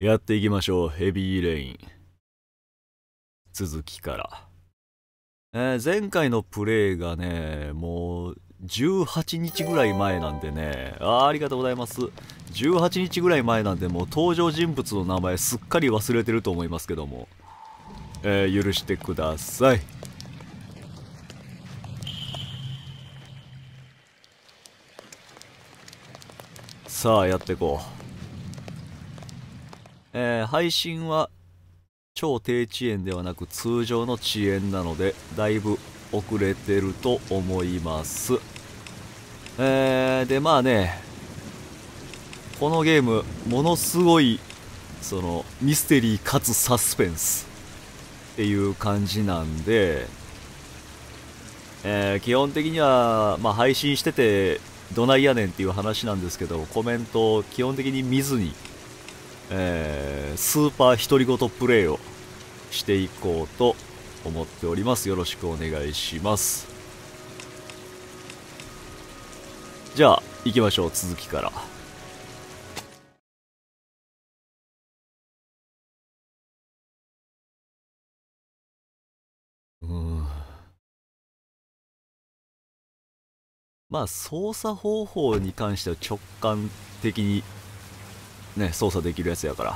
やっていきましょう。ヘビーレイン続きから、前回のプレイがねもう18日ぐらい前なんでね、ありがとうございます。18日ぐらい前なんで、もう登場人物の名前すっかり忘れてると思いますけども、許してください。さあやっていこう。配信は超低遅延ではなく通常の遅延なのでだいぶ遅れてると思います。でまあね、このゲームものすごいそのミステリーかつサスペンスっていう感じなんで、基本的には、まあ、配信しててどないやねんっていう話なんですけど、コメントを基本的に見ずに、スーパー独り言プレイをしていこうと思っております。よろしくお願いします。じゃあ行きましょう、続きから。まあ操作方法に関しては直感的にね操作できるやつやから。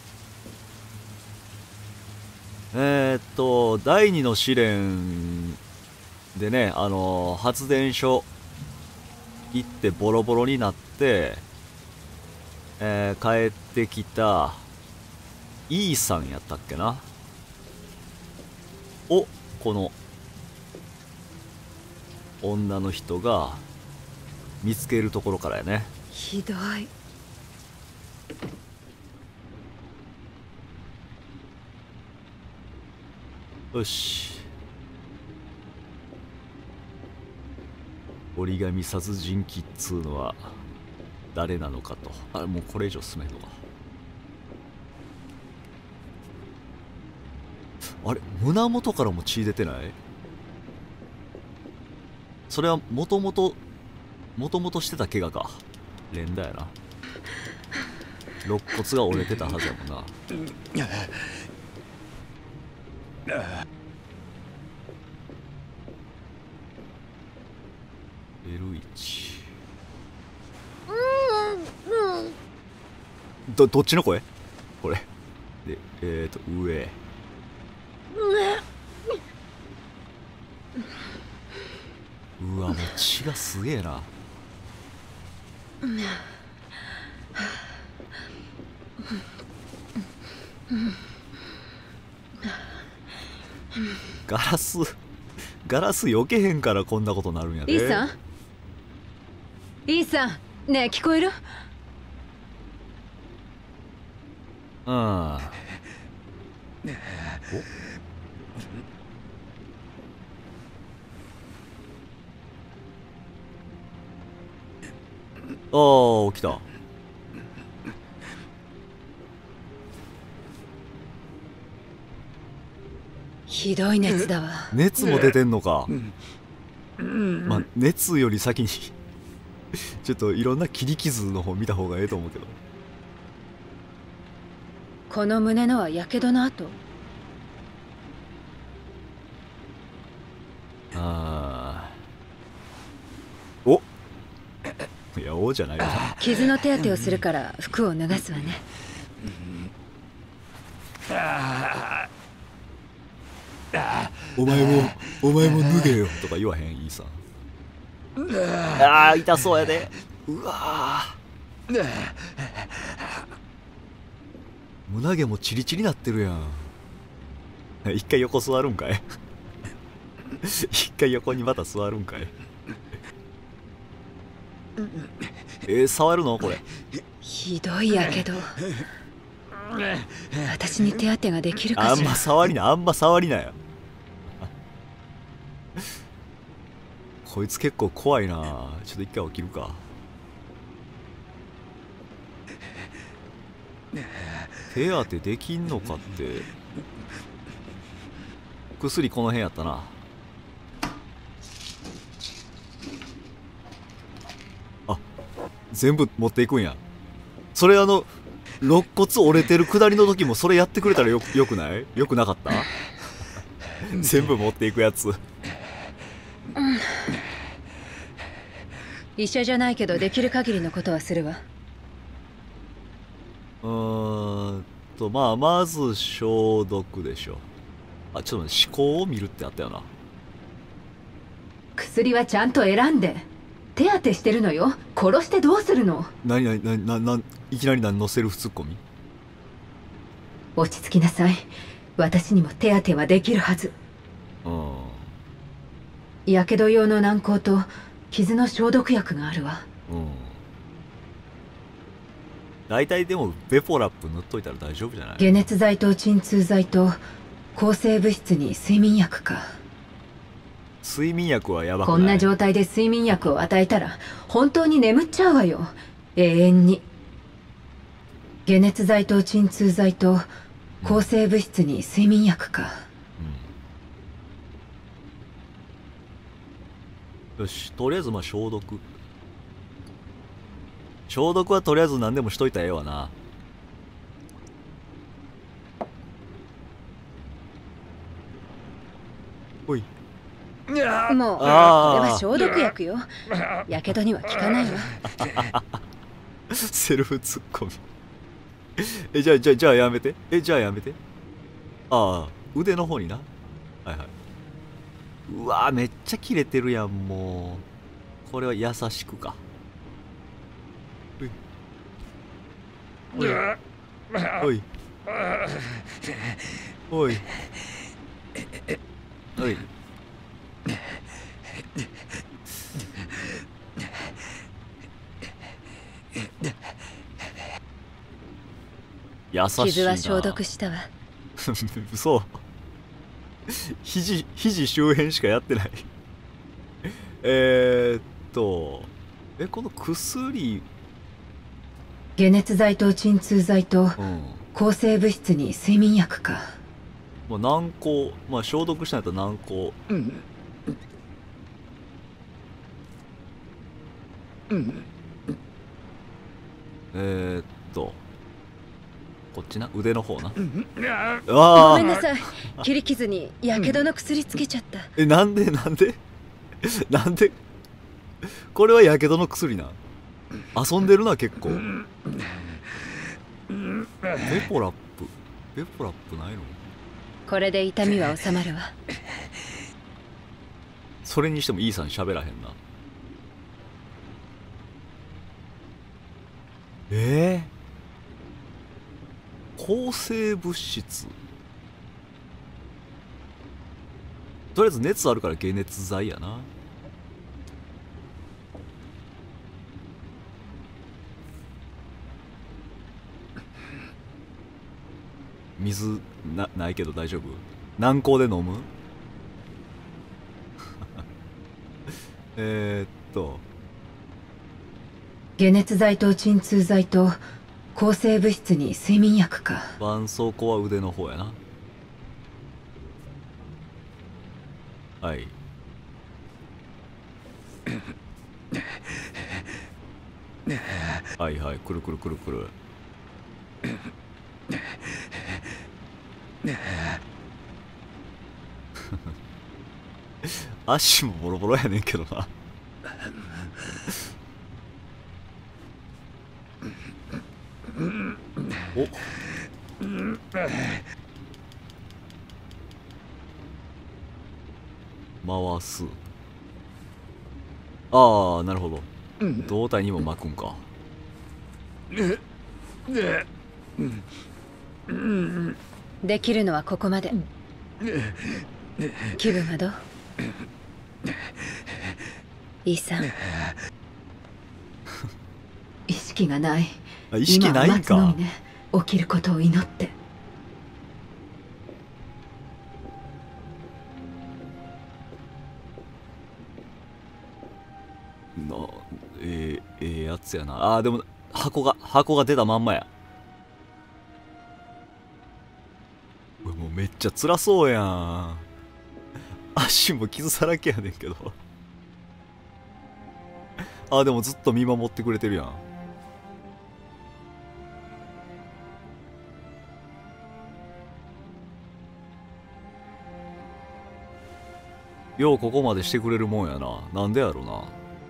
第二の試練でね、発電所行ってボロボロになって、帰ってきた E さんやったっけなを、この女の人が見つけるところからやね。 ひどい。 よし、折り紙殺人鬼っつうのは誰なのかと。あ、もうこれ以上進めんのか。あれ、胸元からも血出てない？それはもともとしてた怪我か。連打やな。肋骨が折れてたはずやもんな。L1 どっちの声これで、上うわ、もう血がすげえな。ガラス避けへんからこんなことなるんやで。 イーさん、イーさん、ねえ聞こえる？ うん。お、ああ起きた。 ひどい熱だわ。 熱も出てんのか。まあ熱より先にちょっといろんな切り傷の方見た方がええと思うけど。 この胸のはやけどの跡？ ああ、おいや、おじゃないよな。 傷の手当てをするから服を脱がすわね。 お前も脱げよとか言わへん、いいさん。ああ痛そうやで。うわー、胸毛もチリチリなってるやん。一回横座るんかい一回横にまた座るんかい。触るのこれ。 ひどいやけど。私に手当てができるかしら。 あんま触りなよこいつ結構怖いな。ちょっと一回起きるか。手当てできんのかって。薬この辺やったな。あ、全部持っていくんや。それ肋骨折れてる下りの時もそれやってくれたらよくない？よくなかった？全部持っていくやつ。 医者じゃないけどできる限りのことはするわ。 まず消毒でしょ。あ、ちょっと待って、思考を見るってあったよな。 薬はちゃんと選んで手当てしてるのよ。殺してどうするの？ いきなり何のセルフツッコミ？ 落ち着きなさい。私にも手当てはできるはず。やけど用の軟膏と傷の消毒薬があるわ。 大体でもベポラップ塗っといたら大丈夫じゃない？ 解熱剤と鎮痛剤と抗生物質に睡眠薬か。 睡眠薬はやばくない？ こんな状態で睡眠薬を与えたら本当に眠っちゃうわよ。永遠に。解熱剤と鎮痛剤と抗生物質に睡眠薬か。 よし、とりあえず消毒はとりあえず何でもしといたらええわな。おい、 もうこれは消毒薬よ。やけどには効かないわ。 セルフツッコミ。じゃあやめて。じゃあやめて。ああ、腕の方にな。はいはい。うわー、めっちゃ切れてるやん。もうこれは優しくか。おいおいおいおい。優しいな。 傷は消毒したわ。 そう。肘周辺しかやってない。この薬、 解熱剤と鎮痛剤と抗生物質に睡眠薬か。 軟膏、消毒したんやったら軟膏。こっちな、腕の方な。 ごめんなさい。切り傷にやけどの薬つけちゃった。 なんでこれはやけどの薬な。遊んでるな結構。ベポラップないの？ これで痛みは収まるわ。 それにしてもイーさん喋らへんな。抗生物質。とりあえず熱あるから解熱剤やな。水ないけど大丈夫？軟膏で飲む？ 解熱剤と鎮痛剤と抗生物質に睡眠薬か。 絆創膏は腕の方やな。はい。はいはい、くるくるくるくる。足もボロボロやねんけどな。回す。ああ、なるほど。胴体にも巻くんか。 できるのはここまで。気分はどう？イーさん。意識がない。 意識ないんか。 今は待つのみね。起きることを祈って。 やつやな。でも箱が出たまんまや。もうめっちゃ辛そうやん。足も傷だらけやねんけど。でもずっと見守ってくれてるやん。 ようここまでしてくれるもんやな。なんでやろな。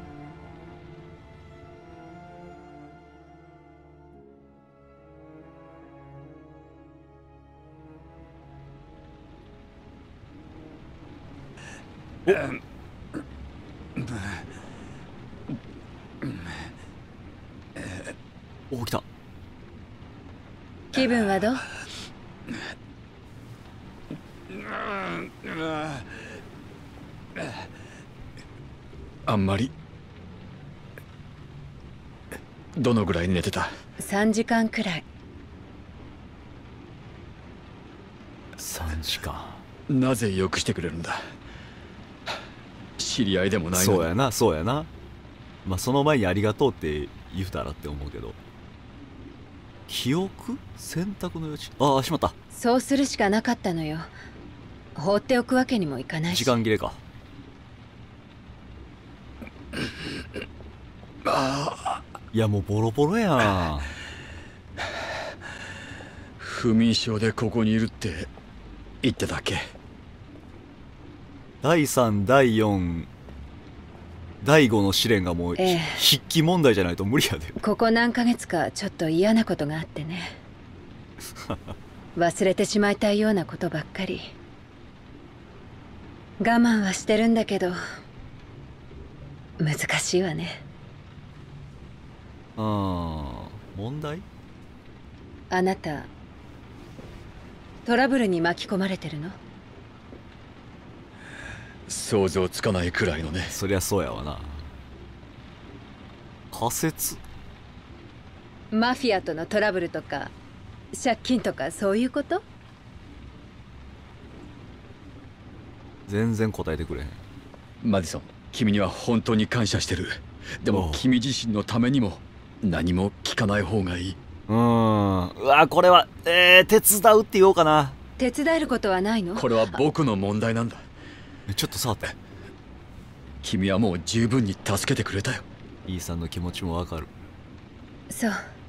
お、来た。 気分はどう？ あんまり。どのぐらい寝てた 3時間くらい。 3時間。 なぜよくしてくれるんだ。知り合いでもないのに。 そうやな、そうやな。まあその前にありがとうって言うたらって思うけど。記憶選択の余地。ああ、しまった。 そうするしかなかったのよ。放っておくわけにもいかないし。 時間切れか。いやもうボロボロやん。 不眠症でここにいるって言ってたっけ。 第3第4第5の試練がもう、筆記問題じゃないと無理やで。 ここ何ヶ月かちょっと嫌なことがあってね。忘れてしまいたいようなことばっかり。我慢はしてるんだけど難しいわね。 問題？ あなたトラブルに巻き込まれてるの？ 想像つかないくらいのね。 そりゃそうやわな。仮説？ マフィアとのトラブルとか借金とかそういうこと？ 全然答えてくれへん。 マディソン、君には本当に感謝してる。でも君自身のためにも何も聞かない方がいい。 うわ、これは手伝うって言おうかな。 手伝えることはないの？ これは僕の問題なんだ。 ちょっと触って。 君はもう十分に助けてくれたよ。 イーさんの気持ちもわかる。 そう。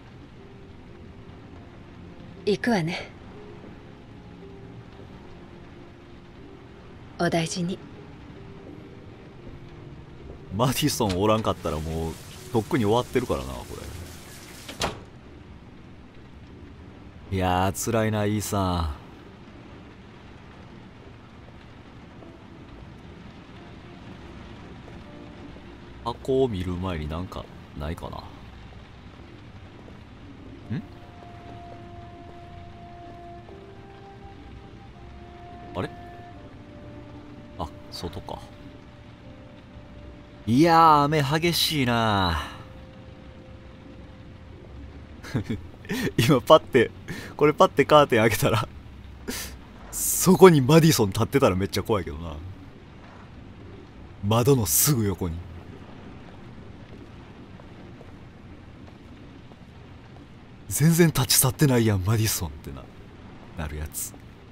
行くわね。お大事に。 マディソンおらんかったらもうとっくに終わってるからな、これ。いやー辛いな、イーさん。箱を見る前になんかないかな。あれ？あ、外か。いやー、雨激しいな。今パッてこれパッてカーテン開けたらそこにマディソン立ってたらめっちゃ怖いけどな。窓のすぐ横に。全然立ち去ってないやんマディソンってなるやつ。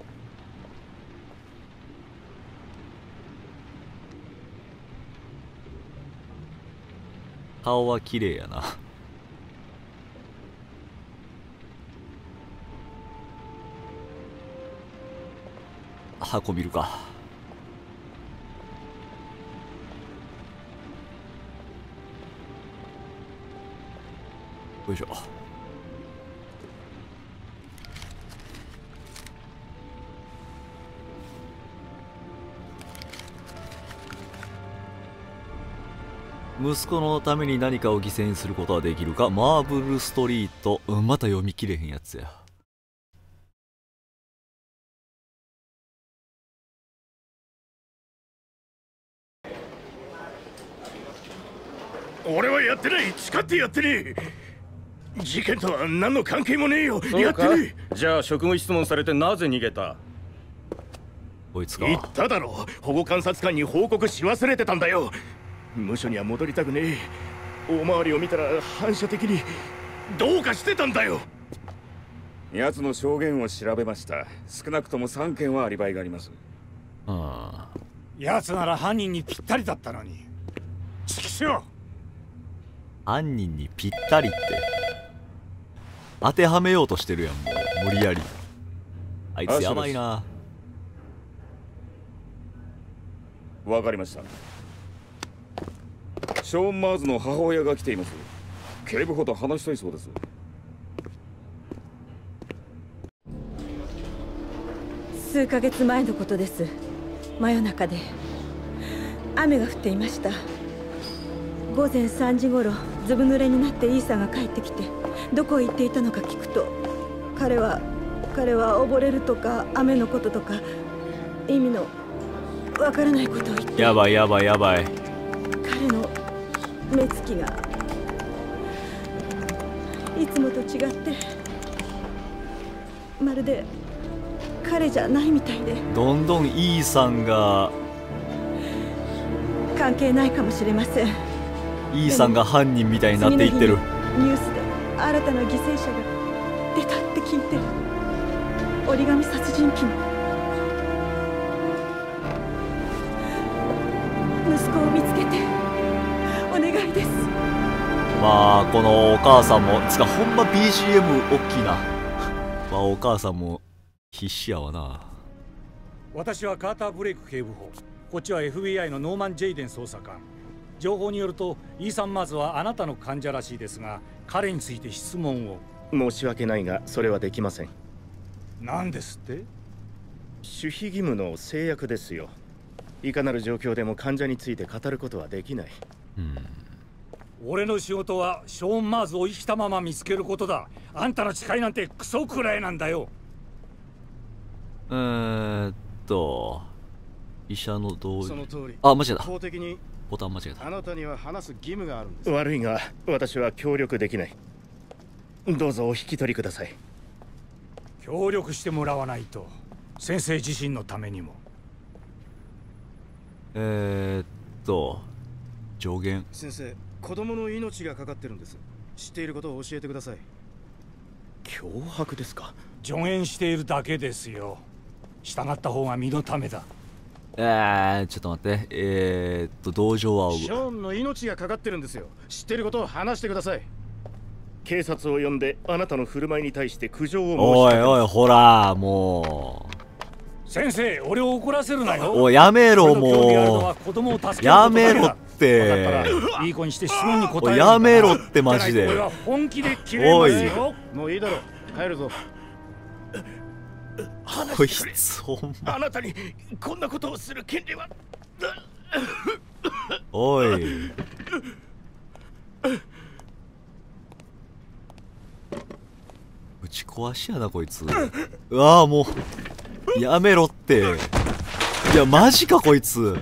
顔は綺麗やな。箱見るか。よいしょ。息子のために何かを犠牲にすることはできるか。マーブルストリート。また読み切れへんやつや。 俺はやってない。誓ってやってねえ。事件とは何の関係もねえよ。やってねえ。じゃあ職務質問されてなぜ逃げた？ こいつか。 言っただろ。保護観察官に報告し忘れてたんだよ。無所には戻りたくねえ。大回りを見たら反射的にどうかしてたんだよ。 奴の証言を調べました。少なくとも3件はアリバイがあります。 奴なら犯人にぴったりだったのに。畜生。 犯人にぴったりって当てはめようとしてるやん。もう無理やり。あいつやばいな。 わかりました。ショーン・マーズの母親が来ています。警部補と話したいそうです。 数ヶ月前のことです。真夜中で雨が降っていました。午前3時頃、ずぶ濡れになってイーサが帰ってきて、どこへ行っていたのか聞くと、彼は溺れるとか雨のこととか意味のわからないことを言って。 やばいやばいやばい。 彼の目つきがいつもと違って、まるで彼じゃないみたいで。 どんどんイーさんが関係ないかもしれません。 イーさんが犯人みたいになっていってる。 ニュースで新たな犠牲者が出たって聞いて、折り紙殺人鬼の息子を見つけてお願いです。 まあこのお母さんもつかほんま BGM 大きいな。まあお母さんも必死やわな。 私はカーター・ブレイク警部補、こっちは FBI のノーマン・ジェイデン捜査官。情報によるとイーサン・マーズはあなたの患者らしいですが、彼について質問を。 申し訳ないがそれはできません。 何ですって？ 守秘義務の制約ですよ。いかなる状況でも患者について語ることはできない。 俺の仕事はショーン・マーズを生きたまま見つけることだ。あんたの誓いなんてクソくらいなんだよ。 医者の同意。 その通り。 あ、間違えた。 法的にボタン間違えた。 あなたには話す義務があるんです。 悪いが私は協力できない。どうぞお引き取りください。 協力してもらわないと、先生自身のためにも。 上限。 先生、子供の命がかかってるんです。知っていることを教えてください。 脅迫ですか？ 助言しているだけですよ。従った方が身のためだ。 ちょっと待って。同情はショーンの命がかかってるんですよ。知っていることを話してください。 警察を呼んであなたの振る舞いに対して苦情を申しおい立てます。 おいほらもう先生、俺を怒らせるなよ。 おいやめろもう。やめろって。 いい子にして質問に答える。 やめろってマジで。 俺は本気で切れますよ。 もういいだろう、帰るぞ。 こいつほんま。 あなたにこんなことをする権利は。 おい。打ち壊しやなこいつ。うわあもうやめろって。いやマジかこいつ。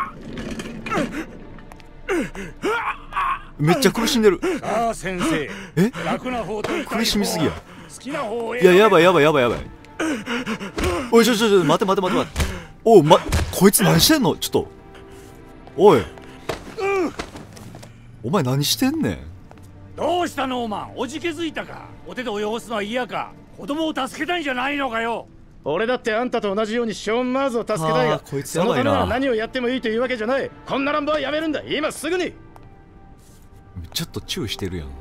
めっちゃ苦しんでる。 さあ先生。 え？ 楽な方と苦しみすぎや。 好きな方を。 いややばいやばいやばいやばい。おい待て待て待て待て。おうこいつ何してんの？ちょっと。おい。お前何してんねん。 どうしたノーマン、おじけづいたか？お手で及ぼすのは嫌か？子供を助けたいんじゃないのかよ。 俺だってあんたと同じようにショーン・マーズを助けたいが、 こいつやばいな。 そのためなら何をやってもいいというわけじゃない。こんな乱暴はやめるんだ、今すぐに。 ちょっとチューしてるやん。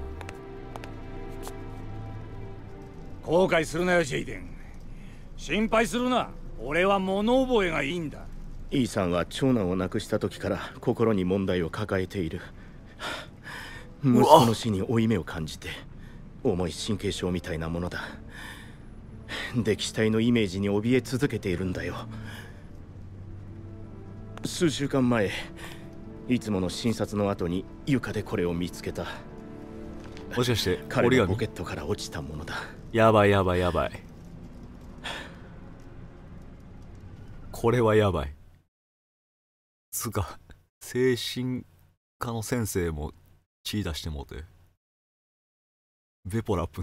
後悔するなよジェイデン。心配するな。俺は物覚えがいいんだ。 イーさんは長男を亡くした時から心に問題を抱えている。息子の死に負い目を感じて重い神経症みたいなものだ。溺死体のイメージに怯え続けているんだよ。数週間前いつもの診察の後に床でこれを見つけた。 もしかして彼のポケットから落ちたものだ。 やばいやばいやばい。これはやばい。つうか精神科の先生も血出してもうてベポラップな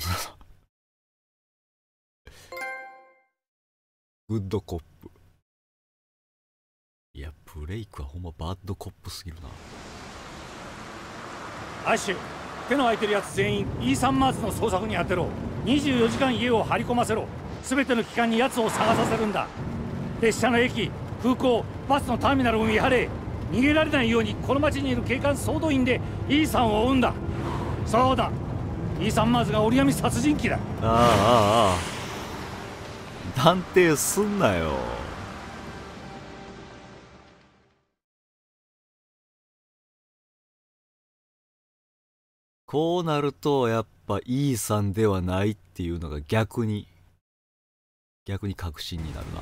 グッドコップ。いやブレイクはほんまバッドコップすぎるな。 アッシュ、手の空いてるやつ全員イーサン・マーズの捜索に当てろ。24時間家を張り込ませろ。全ての機関に奴を探させるんだ。列車の駅、空港、バスのターミナルを見張れ。逃げられないようにこの町にいる警官総動員でイーサンを追うんだ。そうだ、イーサン・マーズが折り紙殺人鬼だ。 断定すんなよ。 こうなるとやっぱイーさんではないっていうのが逆に確信になる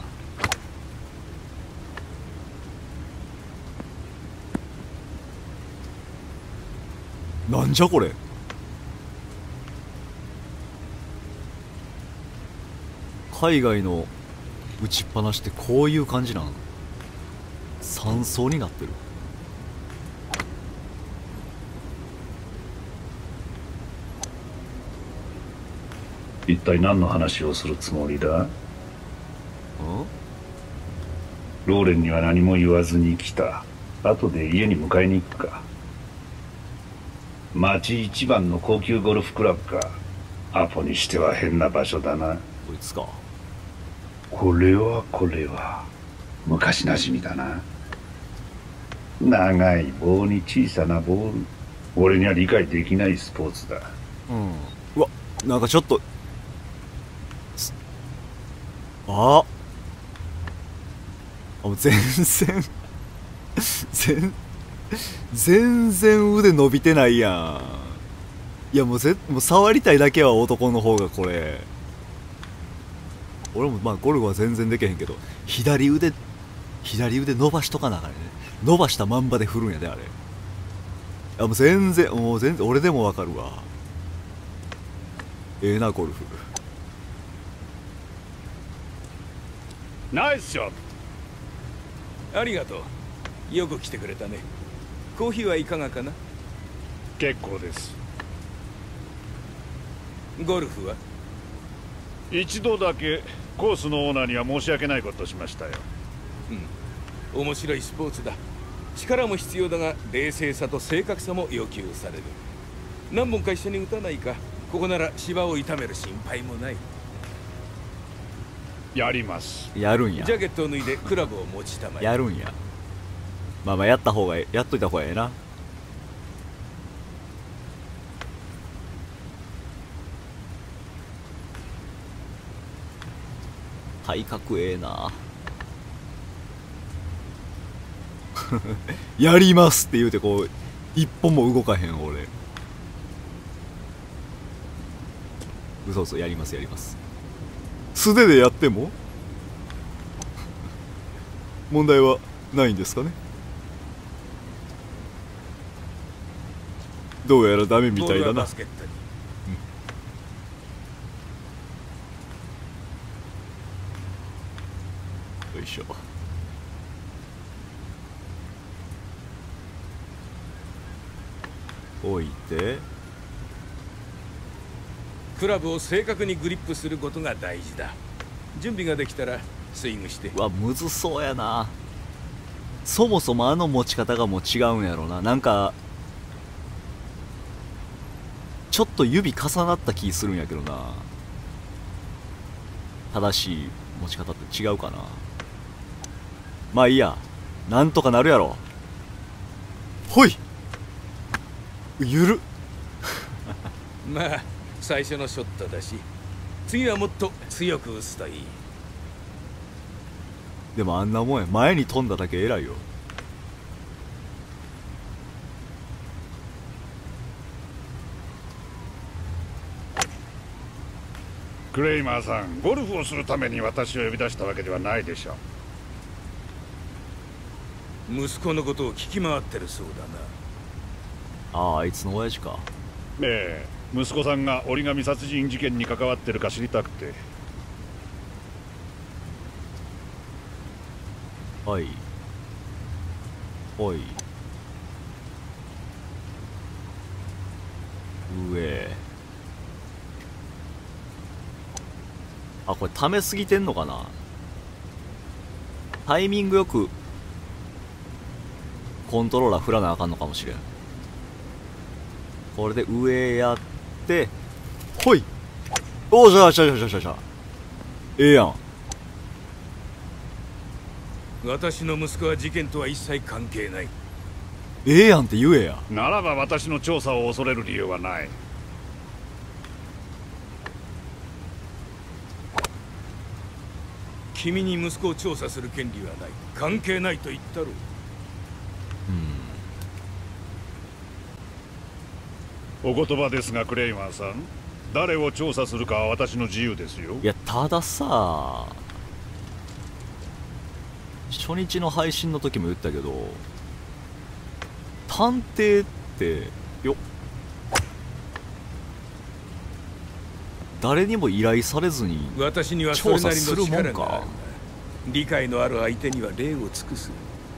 な。なんじゃこれ。海外の打ちっぱなしってこういう感じなの。3層になってる。 一体何の話をするつもりだ？ローレンには何も言わずに来た。後で家に迎えに行くか。町一番の高級ゴルフクラブか。アポにしては変な場所だな。 こいつか。 これは昔なじみだな。長い棒に小さなボール。俺には理解できないスポーツだ。 うわ、なんかちょっともう全然腕伸びてないやん。いやもう触りたいだけは男の方がこれ。俺もまあゴルフは全然できへんけど、左腕伸ばしとかなあかんね。伸ばしたまんまで振るんやであれ。いやもう全然俺でもわかるわ。ええなゴルフ。 ナイスショット。ありがとう。よく来てくれたね。コーヒーはいかがかな？ 結構です。 ゴルフは？ 一度だけコースのオーナーには申し訳ないことをしましたよ。 面白いスポーツだ。力も必要だが冷静さと正確さも要求される。何本か一緒に打たないか。ここなら芝を痛める心配もない。 やります。 やるんや。 ジャケットを脱いでクラブを持ちたまえ。 やるんや。まあやっといた方がええな。体格ええな。やりますって言うてこう一歩も動かへん俺。嘘やります。素手でやっても問題はないんですかね。どうやらダメみたいだな。よいしょ。置いてクラブを正確にグリップすることが大事だ。準備ができたらスイングして。 うわむずそうやな。そもそもあの持ち方がもう違うんやろな。なんかちょっと指重なった気するんやけどな。正しい持ち方って違うかな。まあいいや、なんとかなるやろ。ほいゆるまあ最初のショットだし、次はもっと強く打つといい。 でもあんなもんや。前に飛んだだけ偉いよ。 クレイマーさん、ゴルフをするために私を呼び出したわけではないでしょう。息子のことを聞き回ってるそうだな。あいつの親父か。 ええ、息子さんが折り紙殺人事件に関わってるか知りたくて。 はい上。あ、これ溜めすぎてんのかな。タイミングよくコントローラー振らなあかんのかもしれん。これで上やってほい。おーしゃええやん。 私の息子は事件とは一切関係ない。 ええやんって言えや。 ならば私の調査を恐れる理由はない。 君に息子を調査する権利はない。関係ないと言ったろう。 お言葉ですがクレイマンさん、誰を調査するかは私の自由ですよ。 いやたださ、初日の配信の時も言ったけど、探偵って誰にも依頼されずに私にはそれなりの調査するもん力があか。 る。理解のある相手には礼を尽くす。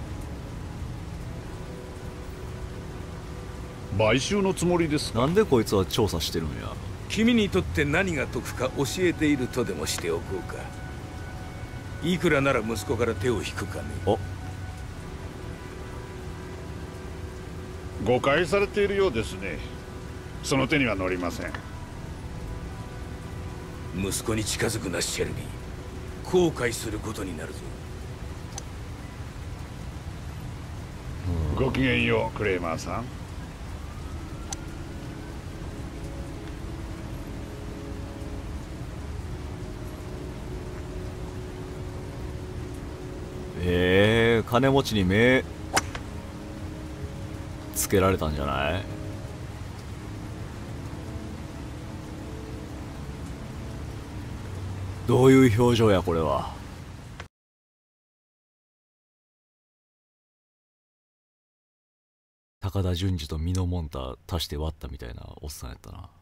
買収のつもりですか。 なんでこいつは調査してるんや。 君にとって何が得か教えているとでもしておこうか。いくらなら息子から手を引くかね。 誤解されているようですね。その手には乗りません。 息子に近づくなシェルビー。後悔することになるぞ。 ごきげんようクレイマーさん。 金持ちに目つけられたんじゃない？どういう表情やこれは。高田純次とミノモンタ足して割ったみたいなおっさんやったな。